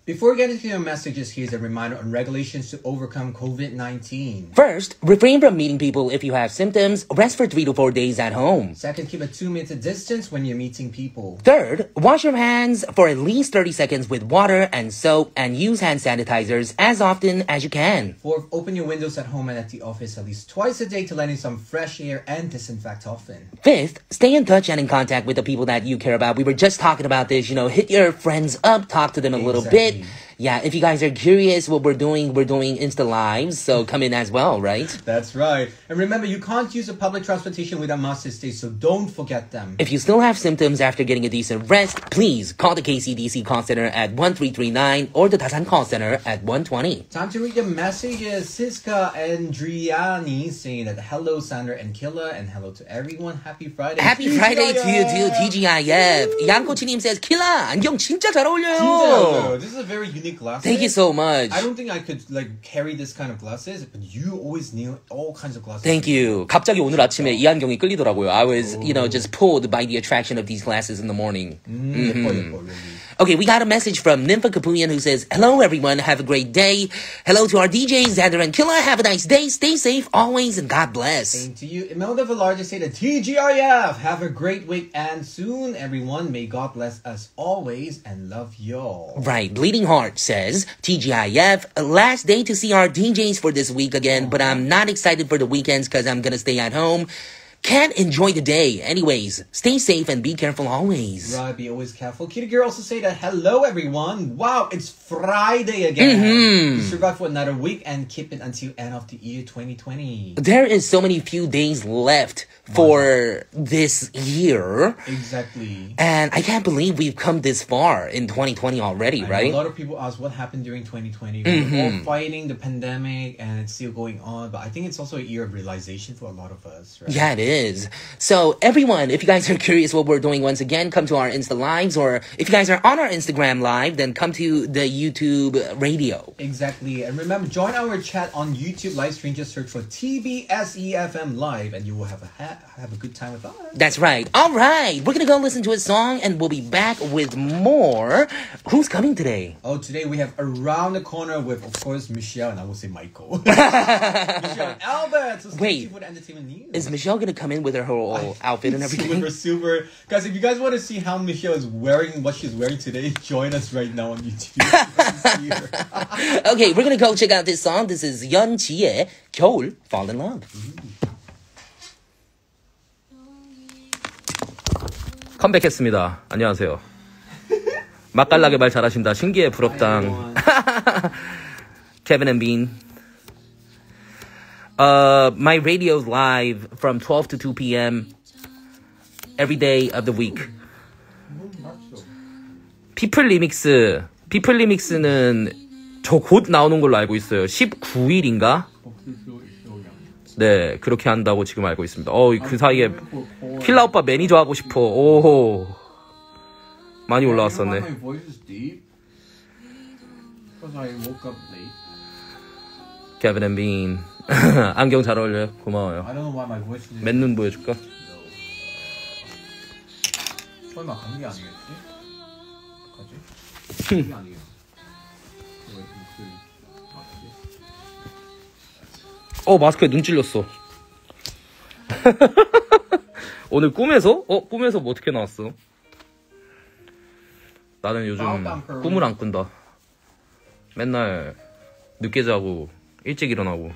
Before getting to your messages, here's a reminder on regulations to overcome COVID-19. First, refrain from meeting people if you have symptoms. Rest for 3 to 4 days at home. Second, keep a 2-meter distance when you're meeting people. Third, wash your hands for at least 30 seconds with water and soap and use hand sanitizers as often as you can. Fourth, open your windows at home and at the office at least twice a day to let in some fresh air and disinfect often. Fifth, stay in touch and in contact with the people that you care about. We were just talking about this, hit your friends up, talk to them a little bit. Yeah, if you guys are curious what we're doing Insta Lives, so come in as well, right? That's right. And remember, you can't use a public transportation without mask these days, so don't forget them. If you still have symptoms after getting a decent rest, please call the KCDC call center at 1339 or the Dasan call center at 120. Time to read your messages. Siska Andriani saying that hello, Sandra and Killa, and hello to everyone. Happy Friday. Happy Friday to you, TGIF. 양코치님 says, Killa, 안경 진짜 잘 어울려요. 진짜. This is a very unique glasses. Thank you so much. I don't think I could carry this kind of glasses, but you always nail all kinds of glasses. Thank you. 갑자기 오늘 아침에 이 안경이 끌리더라고요. I was, just pulled by the attraction of these glasses in the morning. 예뻐, really. Okay, we got a message from Nympha Kapuyan who says, hello everyone, have a great day. Hello to our DJs, Xander and Killa. Have a nice day. Stay safe always and God bless. Same to you. Imelda Villar say the TGIF. Have a great week and soon, everyone. May God bless us always and love y'all. Right. Bleeding Heart says, TGIF, last day to see our DJs for this week again, but I'm not excited for the weekends because I'm gonna stay at home. Can't enjoy the day. Anyways, stay safe and be careful always. Right, be always careful. Kitty Girl also say that, hello everyone. Wow, it's Friday again. You survive for another week and keep it until end of the year 2020. There is so many few days left for this year. Exactly. And I can't believe we've come this far in 2020 already, right? A lot of people ask what happened during 2020. We're all fighting the pandemic and it's still going on. But I think it's also a year of realization for a lot of us, right? Yeah, it is. So everyone, if you guys are curious what we're doing, once again, come to our Insta Lives, or if you guys are on our Instagram Live, then come to the YouTube radio. Exactly. And remember, join our chat on YouTube live stream. Just search for TBSEFM Live and you will have a good time with us. That's right. All right. We're going to go listen to a song and we'll be back with more. Who's coming today? Oh, today we have Around the Corner with, of course, Michelle, and I will say Michael. Michelle and Albert. So wait, for the entertainment news. Is Michelle going to come in with her whole outfit and everything? Super. Guys, if you guys want to see how Michelle is wearing what she's wearing today, join us right now on YouTube. Okay, we're going to go check out this song. This is 연지의 겨울 Fall in Love. 컴백했습니다. 안녕하세요. 맛깔나게 말 잘하신다. 신기해 부럽당. Kevin and Bean. My radio's live from 12 to 2 p.m. every day of the week. 피플 리믹스는 저 곧 나오는 걸로 알고 있어요. 19일인가? 네, 그렇게 한다고 지금 알고 있습니다. 그 사이에 킬라 오빠 매니저 하고 싶어. 오호. 많이 올라왔었네. Kevin and Bean. 안경 잘 어울려요. 고마워요. 맨눈 보여줄까? 설마 감기 아니겠지? 아니겠지? 마스크에 눈 찔렸어. 오늘 꿈에서? 꿈에서 뭐 어떻게 나왔어? 나는 요즘 꿈을 안 꾼다. 맨날 늦게 자고 일찍 일어나고.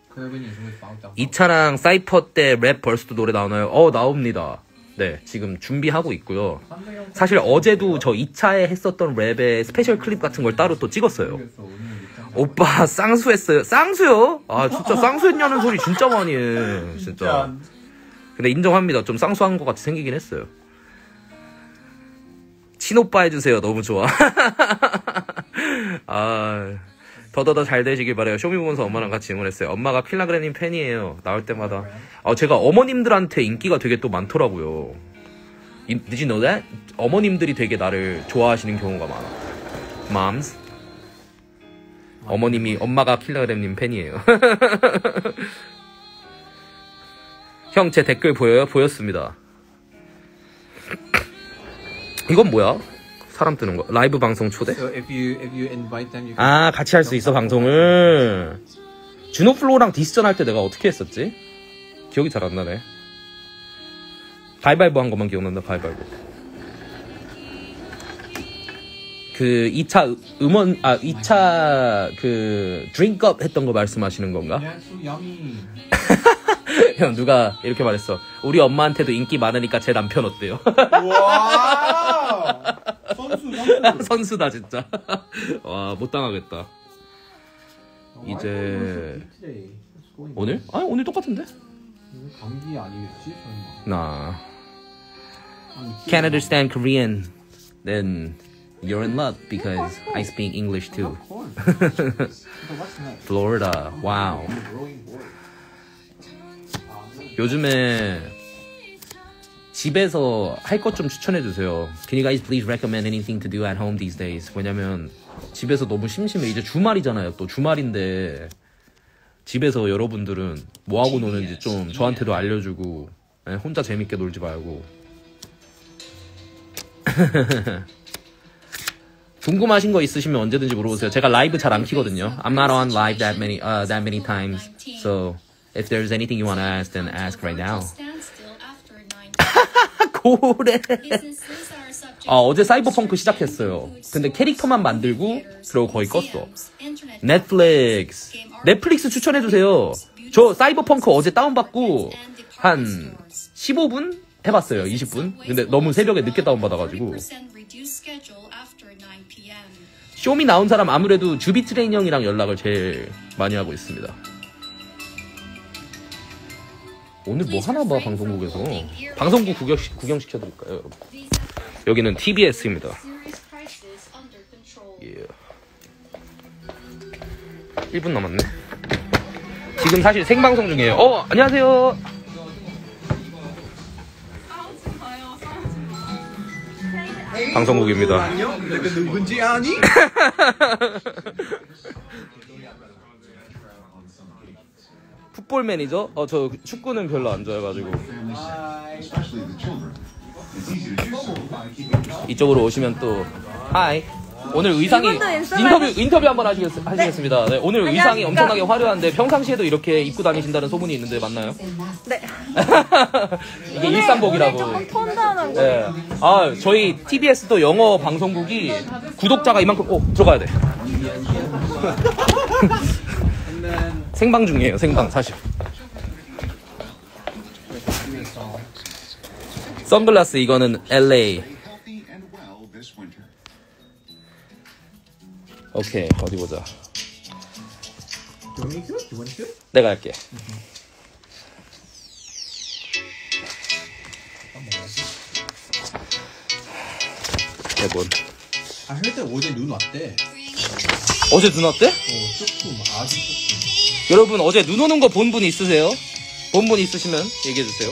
이차랑 사이퍼 때 랩 벌스도 노래 나오나요? 나옵니다. 네, 지금 준비하고 있고요. 사실 어제도 저 2차에 했었던 랩의 스페셜 클립 같은 걸 따로 또 찍었어요. 오빠 쌍수했어요. 쌍수요? 진짜 쌍수했냐는 소리 진짜 많이 해. 진짜. 근데 인정합니다. 좀 쌍수한 것 같이 생기긴 했어요. 친오빠 해주세요. 너무 좋아. 더더더 잘 되시길 바래요. 쇼미 보면서 엄마랑 같이 응원했어요. 엄마가 필라그레님 팬이에요. 나올 때마다. 제가 어머님들한테 인기가 되게 또 많더라고요. Did you know that? 어머님들이 되게 나를 좋아하시는 경우가 많아. Moms. 엄마가 필라그램님 팬이에요. 형, 제 댓글 보여요? 보였습니다. 이건 뭐야? 사람 뜨는 거. 라이브 방송 초대? So if you invite them, you can. 아, 같이 할 수 있어, 방송을. 주노플로우랑 디스전 할 때 내가 어떻게 했었지? 기억이 잘 안 나네. 가위바위보 한 것만 기억난다, 가위바위보. 그 2차 음원, 2차 그 드링크업 했던 거 말씀하시는 건가? Yeah, so yummy. 형, 누가 이렇게 말했어. 우리 엄마한테도 인기 많으니까 제 남편 어때요? 와. 선수. 선수다, 진짜. 와, 못 당하겠다. 이제 오늘? 아니, 오늘 똑같은데? 감기 아니겠지? 설마. 나 Canada stand Korean, then you're in luck because I speak English too. Florida, wow. 요즘에 집에서 할 것 좀 추천해 주세요. Can you guys please recommend anything to do at home these days? 왜냐면 집에서 너무 심심해. 이제 주말이잖아요. 또 주말인데 집에서 여러분들은 뭐 하고 노는지 좀 저한테도 알려주고, 혼자 재밌게 놀지 말고. 궁금하신 거 있으시면 언제든지 물어보세요. 제가 라이브 잘 안 키거든요. I'm not on live that many times. So if there's anything you want to ask, then ask right now. 고래. 어제 사이버펑크 시작했어요. 근데 캐릭터만 만들고 그러고 거의 껐어. 넷플릭스 추천해주세요. 저 사이버펑크 어제 다운받고 한 15분 해봤어요. 20분. 근데 너무 새벽에 늦게 다운받아가지고. 쇼미 나온 사람 아무래도 주비트레인 형이랑 연락을 제일 많이 하고 있습니다. 오늘 뭐 하나 봐, 방송국에서. 방송국 구경시켜드릴까요, 여러분? 여기는 TBS입니다. Yeah. 1분 남았네. 지금 사실 생방송 중이에요. 안녕하세요. 방송국입니다. 안녕? 내가 누군지 아니? 풋볼 매니저? 저 축구는 별로 안 좋아해가지고. 이쪽으로 오시면 또 하이. 오늘 의상이 인터뷰 한번 하시겠습니다. 네, 오늘 의상이 엄청나게 화려한데 평상시에도 이렇게 입고 다니신다는 소문이 있는데 맞나요? 네. 이게 일상복이라고. 조금 톤다운한 거. 네. 저희 TBS도 영어 방송국이 구독자가 이만큼 들어가야 돼. 생방 중이에요. 생방 사실. 선글라스 이거는 LA. 오케이, 어디 보자. 내가 할게. 대본. I heard that 어제 눈 왔대. 어제 눈 왔대? 조금 아주 조금. 여러분 어제 눈 오는 거 본 분 있으세요? 본 분 있으시면 얘기해 주세요.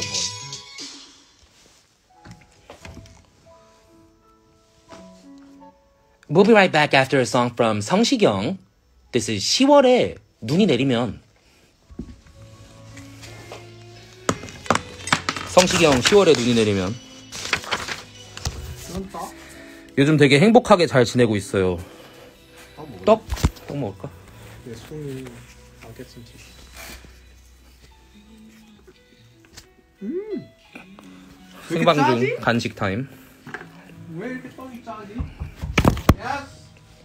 We'll be right back after a song from 성시경. This is 10월에 눈이 내리면. 성시경 10월에 눈이 내리면. 요즘 되게 행복하게 잘 지내고 있어요. 떡 먹을까? 내 손이 안겠지. 생방 중 간식 타임. 왜 이렇게 떡이 짜지? Yes.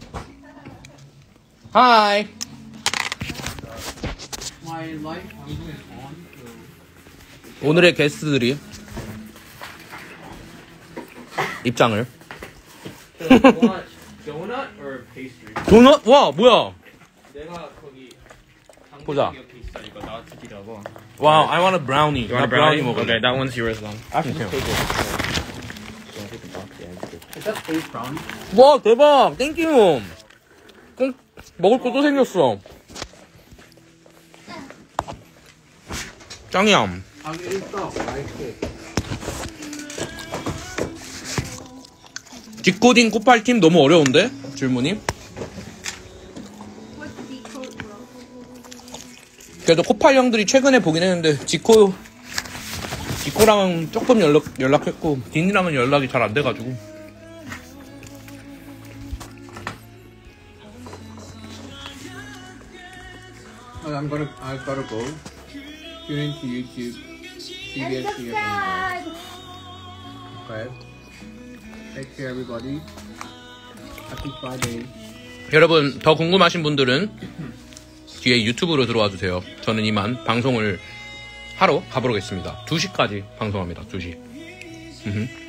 Hi. My live 방송 is on. 오늘의 게스트들이 입장을. Donut or pastry? 도넛? 와 뭐야? 내가 거기 보자. 이렇게 있으니까 나와주기라고. Wow, I want a brownie. 나 브라우니 먹을래. Okay, that one's yours then. Is that fake brownie? 와 대박. 땡큐. 꼭 먹을 거 또 생겼어. 짱이야. I ate 떡. 맛있게. 디코딩 코팔팀 너무 어려운데? 질문이? 그래도 코팔 형들이 최근에 보긴 했는데 지코랑은 조금 연락했고 딘이랑은 연락이 잘 안 돼가지고 I've gotta go. Tune into YouTube. And subscribe. Okay. Take care, everybody. Happy Friday. 여러분 더 궁금하신 분들은 뒤에 유튜브로 들어와 주세요. 저는 이만 방송을 하러 가보겠습니다. 2시까지 방송합니다. 2시.